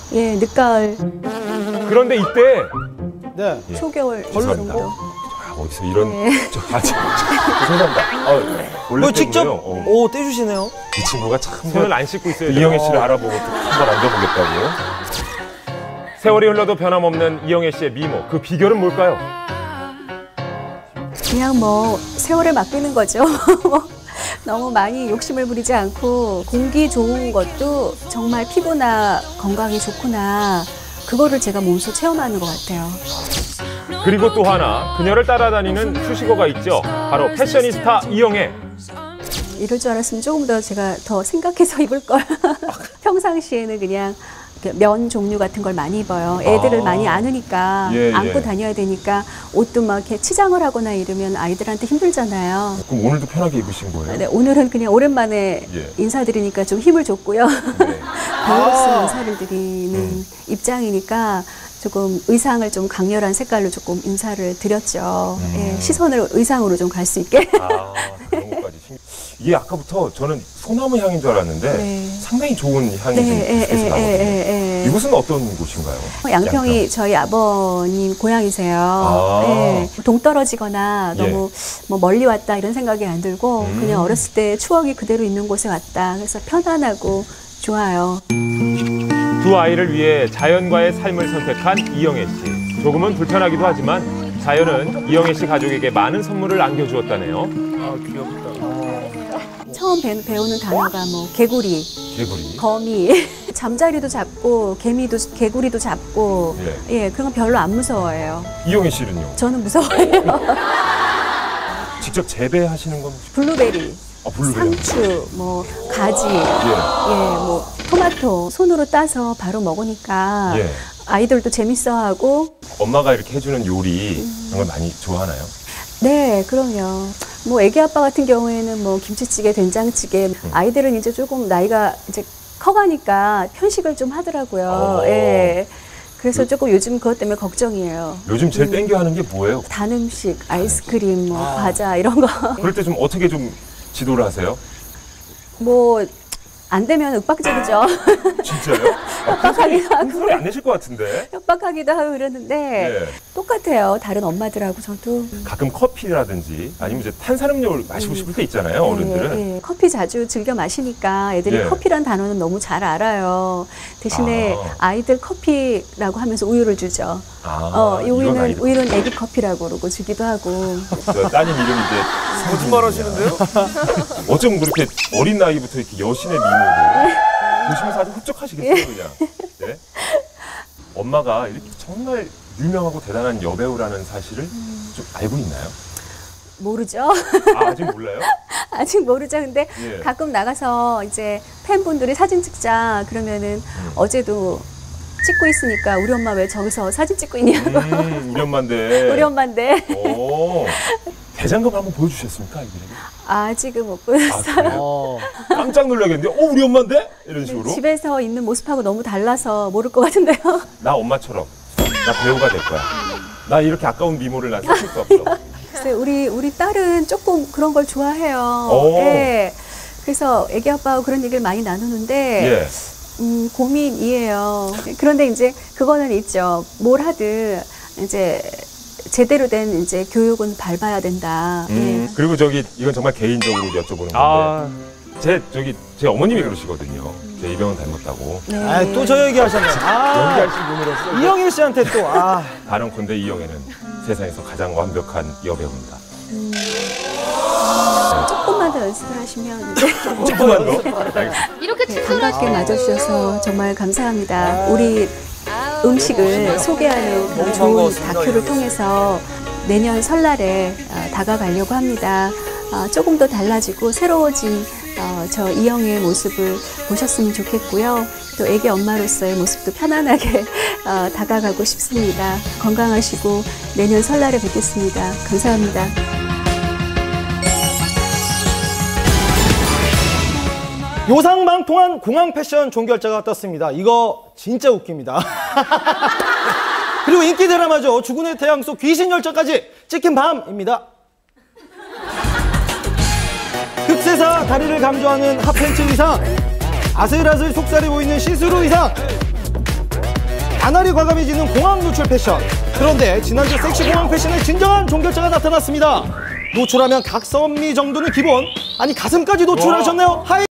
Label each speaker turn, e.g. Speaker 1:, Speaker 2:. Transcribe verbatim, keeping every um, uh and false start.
Speaker 1: 예, 늦가을.
Speaker 2: 그런데 이때
Speaker 3: 네.
Speaker 1: 초겨울
Speaker 2: 죄송합니다.
Speaker 1: 정도.
Speaker 2: 아, 어디서 이런
Speaker 1: 네.
Speaker 2: 저, 아, 저, 죄송합니다. 아, 원래
Speaker 3: 뭐 직접
Speaker 2: 어.
Speaker 3: 오 떼주시네요.
Speaker 2: 이 친구가 참
Speaker 4: 손을 안 씻고 있어요.
Speaker 2: 이영애 씨를 알아보고 한번 앉아보겠다고.
Speaker 4: 세월이 흘러도 변함없는 이영애 씨의 미모. 그 비결은 뭘까요?
Speaker 1: 그냥 뭐 세월에 맡기는 거죠. 너무 많이 욕심을 부리지 않고 공기 좋은 것도 정말 피부나 건강에 좋구나. 그거를 제가 몸소 체험하는 것 같아요.
Speaker 4: 그리고 또 하나 그녀를 따라다니는 수식어가 있죠. 바로 패셔니스타 이영애.
Speaker 1: 이럴 줄 알았으면 조금 더 제가 더 생각해서 입을 걸. 평상시에는 그냥 면 종류 같은 걸 많이 입어요. 애들을
Speaker 2: 아.
Speaker 1: 많이 안으니까
Speaker 2: 예,
Speaker 1: 안고
Speaker 2: 예.
Speaker 1: 다녀야 되니까 옷도 막 이렇게 치장을 하거나 이러면 아이들한테 힘들잖아요.
Speaker 2: 그럼 오늘도 편하게 입으신 거예요?
Speaker 1: 네, 오늘은 그냥 오랜만에
Speaker 2: 예.
Speaker 1: 인사드리니까 좀 힘을 줬고요.
Speaker 2: 네.
Speaker 1: 배우로서 인사를 드리는
Speaker 2: 음.
Speaker 1: 입장이니까 조금 의상을 좀 강렬한 색깔로 조금 인사를 드렸죠.
Speaker 2: 음.
Speaker 1: 예, 시선을 의상으로 좀 갈 수 있게.
Speaker 2: 아, 그런 것까지. 신경- 이게 아까부터 저는 소나무 향인 줄 알았는데
Speaker 1: 네.
Speaker 2: 상당히 좋은 향이
Speaker 1: 네,
Speaker 2: 좀
Speaker 1: 예,
Speaker 2: 계속해서
Speaker 1: 예,
Speaker 2: 나거든요.
Speaker 1: 예, 예.
Speaker 2: 이곳은 어떤 곳인가요?
Speaker 1: 양평이 저희 아버님 고향이세요.
Speaker 2: 아.
Speaker 1: 예, 동떨어지거나
Speaker 2: 예.
Speaker 1: 너무 뭐 멀리 왔다 이런 생각이 안 들고
Speaker 2: 음.
Speaker 1: 그냥 어렸을 때 추억이 그대로 있는 곳에 왔다. 그래서 편안하고 좋아요.
Speaker 4: 두 아이를 위해 자연과의 삶을 선택한 이영애 씨. 조금은 불편하기도 하지만 자연은 이영애 씨 가족에게 많은 선물을 안겨주었다네요.
Speaker 3: 아 귀엽다.
Speaker 1: 처음 배, 배우는 단어가 뭐 개구리,
Speaker 2: 개구리.
Speaker 1: 거미, 잠자리도 잡고 개미도 개구리도 잡고
Speaker 2: 예.
Speaker 1: 예, 그런 건 별로 안 무서워해요.
Speaker 2: 이영애 씨는요?
Speaker 1: 저는 무서워해요.
Speaker 2: 직접 재배하시는 건 혹시?
Speaker 1: 블루베리,
Speaker 2: 아, 블루베리.
Speaker 1: 상추, 뭐 가지,
Speaker 2: 예.
Speaker 1: 예, 뭐 토마토 손으로 따서 바로 먹으니까
Speaker 2: 예.
Speaker 1: 아이들도 재밌어하고
Speaker 2: 엄마가 이렇게 해주는 요리 그런 걸 많이 좋아하나요?
Speaker 1: 네, 그럼요. 뭐 애기 아빠 같은 경우에는 뭐 김치찌개, 된장찌개, 아이들은 이제 조금 나이가 이제 커가니까 편식을 좀 하더라고요.
Speaker 2: 어.
Speaker 1: 예. 그래서 조금 요즘 그것 때문에 걱정이에요.
Speaker 2: 요즘 제일 땡겨 하는 게 뭐예요?
Speaker 1: 단 음식, 아이스크림, 뭐 과자 이런 거.
Speaker 2: 그럴 때 좀 어떻게 좀 지도를 하세요?
Speaker 1: 뭐 안 되면 윽박지르죠.
Speaker 2: 진짜요? 아,
Speaker 1: 협박하기도 하고,
Speaker 2: 소리 안 내실 것 같은데?
Speaker 1: 협박하기도 하고 그러는데
Speaker 2: 예.
Speaker 1: 똑같아요. 다른 엄마들하고 저도.
Speaker 2: 가끔 커피라든지 아니면 이제 탄산음료를 마시고 싶을 때 있잖아요, 어른들은.
Speaker 1: 예, 예. 커피 자주 즐겨 마시니까 애들이
Speaker 2: 예.
Speaker 1: 커피란 단어는 너무 잘 알아요. 대신에
Speaker 2: 아.
Speaker 1: 아이들 커피라고 하면서 우유를 주죠.
Speaker 2: 아,
Speaker 1: 어, 이
Speaker 2: 이건
Speaker 1: 우유는
Speaker 2: 아이들
Speaker 1: 우유는 애기 커피라고 그러고 주기도 하고.
Speaker 2: 저 따님 이름이 이제
Speaker 5: 거짓말 하시는데요?
Speaker 2: 어쩜 그렇게 어린 나이부터 이렇게 여신의 미모를 보시면서 아주 흡족하시겠어요, 그냥. 네? 엄마가 이렇게 정말 유명하고 대단한 여배우라는 사실을 좀 알고 있나요?
Speaker 1: 모르죠.
Speaker 2: 아, 아직 몰라요?
Speaker 1: 아직 모르죠. 근데
Speaker 2: 예.
Speaker 1: 가끔 나가서 이제 팬분들이 사진 찍자 그러면은
Speaker 2: 음.
Speaker 1: 어제도 찍고 있으니까 우리 엄마 왜 저기서 사진 찍고 있냐고.
Speaker 2: 음, 우리 엄마인데.
Speaker 1: 우리 엄마인데
Speaker 2: 오. 대장금 한번 보여주셨습니까, 이분에게?
Speaker 1: 아직은 못 보였어요.
Speaker 2: 아, 그래요?
Speaker 3: 어.
Speaker 2: 깜짝 놀라겠는데, 어, 우리 엄마인데? 이런 식으로.
Speaker 1: 집에서 있는 모습하고 너무 달라서 모를 것 같은데요.
Speaker 2: 나 엄마처럼. 나 배우가 될 거야. 나 이렇게 아까운 미모를 난 살릴 수 없어.
Speaker 1: 글쎄, 우리 우리 딸은 조금 그런 걸 좋아해요.
Speaker 2: 오.
Speaker 1: 예. 그래서 애기 아빠하고 그런 얘기를 많이 나누는데
Speaker 2: 예.
Speaker 1: 음, 고민이에요. 그런데 이제 그거는 있죠. 뭘 하든 이제 제대로 된 이제 교육은 밟아야 된다.
Speaker 2: 음, 그리고 저기 이건 정말 개인적으로 여쭤보는 건데
Speaker 4: 아,
Speaker 2: 제 저기 제 어머님이 그러시거든요. 제 이병헌 닮았다고.
Speaker 1: 예. 네.
Speaker 3: 아, 또 저 얘기 하셨네요. 아,
Speaker 2: 연기하신 분으로서
Speaker 3: 이영일 씨한테 또 아.
Speaker 2: 단언컨대 이영애는 세상에서 가장 완벽한 여배우입니다.
Speaker 1: 조금만 더 연습을 하시면 이제
Speaker 2: 조금만 더. 알겠습니다.
Speaker 6: 이렇게
Speaker 1: 네,
Speaker 6: 친절하시고
Speaker 1: 반갑게 맞아주셔서 정말 감사합니다. 우리 음식을 소개하는 그런 좋은 다큐를 통해서 내년 설날에 어, 다가가려고 합니다. 어, 조금 더 달라지고 새로워진 어, 저 이영애의 모습을 보셨으면 좋겠고요. 또 애기 엄마로서의 모습도 편안하게 어, 다가가고 싶습니다. 건강하시고 내년 설날에 뵙겠습니다. 감사합니다.
Speaker 3: 요상방통한 공항 패션 종결자가 떴습니다. 이거 진짜 웃깁니다. 그리고 인기 드라마죠. 죽은의 태양 속 귀신 열차까지 찍힌 밤입니다. 흑세사 다리를 강조하는 핫팬츠 의상, 아슬아슬 속살이 보이는 시스루 의상, 나날이 과감해지는 공항 노출 패션. 그런데 지난주 섹시 공항 패션의 진정한 종결자가 나타났습니다. 노출하면 각선미 정도는 기본. 아니 가슴까지 노출하셨네요. 하이